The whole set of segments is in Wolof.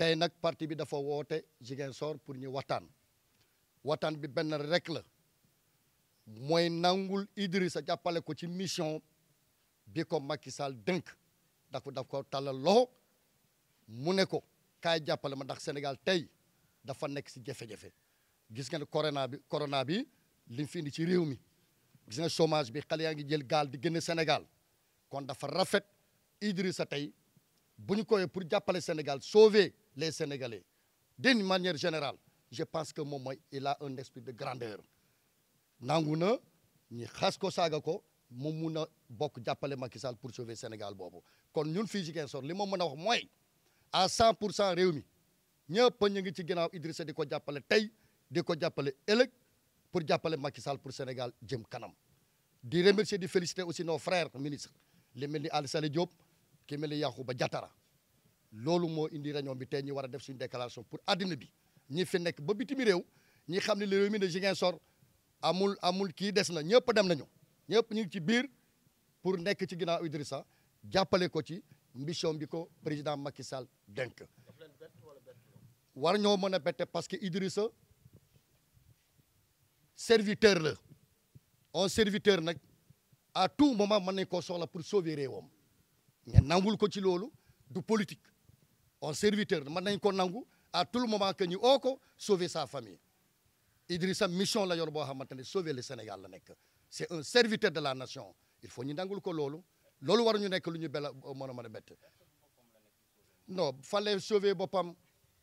tey nag parti bi dafa woote Ziguinchor pour ñu waxtaan bi benn rek la mooy nangul Idrissa jàppale ko ci mission bi ko Macky Sall dënk daf ko tàllal loxo mu ne ko kaay jàppale ma ndax Sénégal tey dafa nekk si jafe-jafe gis nga ne corona bi li fi indi ci réew mi gis nga chômage bi xale yaa ngi jël gaal di génn Sénégal kon dafa rafet Idrissa tey bu ñu koy pour jàppale Sénégal sauver les Sénégalais d'une manière générale je pense que moom mooy il a un esprit de grandeur nangu na ñi xas ko saaga ko mu mun a bokk jàppale Macky Sall pour sauver Sénégal boobu kon ñun fii Ziguinchor li ma mën a wax mooy à 100% réew mi ñëpp ñu ngi ci ginnaaw Idrissa di ko jàppale tey di ko jàppale ëllëg pour jàppale Macky Sall pour Sénégal jëm kanam di remercier di féliciter aussi nos frères ministres li mel ni Ali Saleh Diop ki mel ni Yakhouba Diattara loolu moo indi réunion bi tey ñu war a def suñu déclaration pour addina bi ñi fi nekk ba bitimi réew ñi xam ne le réew mi de Ziguinchor amul kii des na ñëpp dem nañu ñëpp ñu ngi ci biir pour nekk ci ginnaaw Idrissa jàppale ko ci mission bi ko président Macky Sall dénk war ñoo mën a bette parce que Idrissa serviteur la un serviteur nag à tout moment mën nañ koo soxla pour sauver réewam ngeen nangul ko ci loolu du politique un serviteur mën nañ ko nangu à tout le moment que ñu oo ko sauver sa famille Idrissa mission la yor boo xamante ne sauver le Sénégal la nekk c'est un serviteur de la nation il faut ñu nangul ko loolu war ñu nekk lu ñu mën a bett non fan lay sauver boppam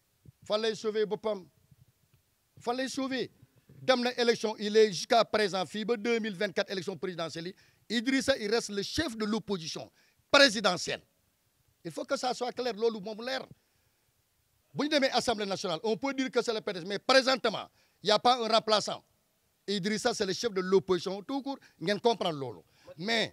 dem na élection il est jusqu'à présent fii ba 2024 élection présidentielle yi Idrissa il reste le chef de l'opposition présidentielle il faut que ça soit clair loolu moom leer bu ñu demee assemblée nationale on peut dire que c'est le PDS mais présentement il y a pas un remplaçant Idrissa c'est le chef de l'opposition tout court ngeen comprendre loolu mais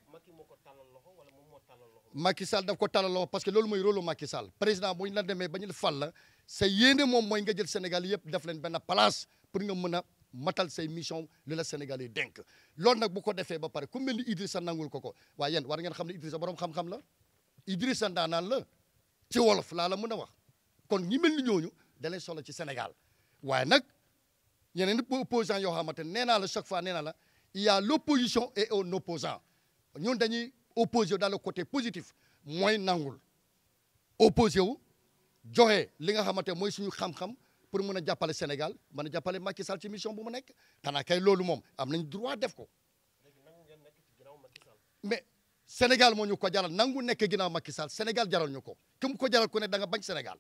Macky Sall daf ko tàllal loxo parce que loolu mooy rôle Macky Sall président bu ñu la demee ba ñu fal la sa yéene moom mooy nga jël Sénégal yëpp def leen benn place pour nga mën a matal say mission li la Sénégal yi dénk loolu nag bu ko defee ba pare ku mel ni Idrissa nangul ko waaye yéen war ngeen xam ne Idrissa borom xam-xam la Idrissa ndaanaan la ci wolof laa la mën a wax kon ñi mel ni ñooñu da lay soxla ci Sénégal waaye nag yeneen opposants yoo xamante ne nee naa la chaque fois nee naa la il y a l'opposition et un opposant ñun dañuy opposé dans le côté positif mooy nangul opposé wu joxe li nga xamante mooy suñu xam-xam pour mën a jàppale Sénégal mën a jàppale Macky Sall ci mission bu mu nekk xanaa kay loolu moom am nañ droit def ko mais Sénégal moo ñu ko jaral nangu nekk ginnaaw Macky Sall Sénégal jaral ñu ko ku mu ko jaral ku ne da nga bañ Sénégal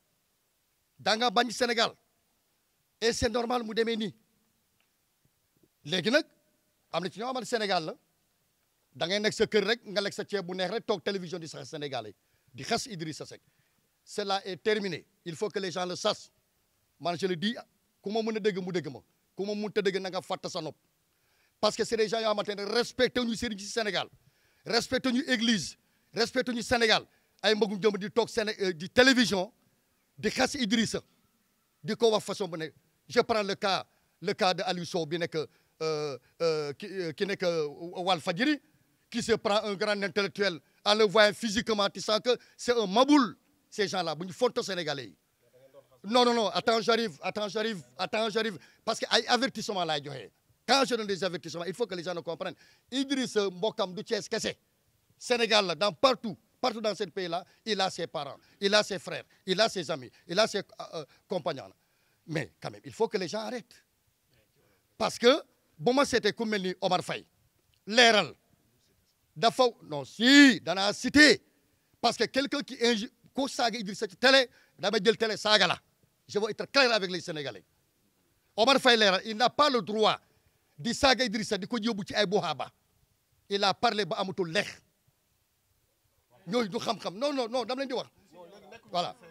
et c'est normal mu demee nii léegi nag am na ci ñoo xamante Sénégal la da ngay nekk sa kër rek nga lekk sa ceeb bu neex rek toog télévision di sax Sénégalais di xas Idrissa Seck cela est terminé il faut que les gens le sachent man je le dis ku ma mën a dégg mu dégg ma ku ma mënut a dégg na nga fàtt sa nopp parce que c'est des gens yoo xamante ne respecté ñu sëriñ ci Sénégal respecté ñu église respecté ñu Sénégal ay mbagum jëm di toog di télévision di xas Idrissa di ko wax façon bu ne je prends le cas de Aliou Sow bi nekk ki nekk Walfadjri qui se prend un grand intellectuel en le voyant physiquement tu sens que c'est un maboule ces gens-là bu ñu fonto Sénégalais yi non attends j'arrive parce que ay avertissement laay joxe quand je donne des avertissements il faut que les gens le comprennent Idrissa mbokkam du Thiès kese Sénégal la dans partout dans ce pays-là il a ses parents il a ses frères il a ses amis il a ses compagnons mais quand même il faut que les gens arrêtent parce que bu ma seetee ku mel ni Omar Faye leeral dafa non si danaa citer parce que quelqu'un qui ko saaga Idrissa ci télé dama jël télé saaga la je veux être clair avec les Sénégalais Omar Faye leeral il n'a pas le droit di saaga Idrissa di ko yóbbu ci ay buhaaba il a parlé ba amatul lex ñooñu du xam-xam non dama leen di wax voilà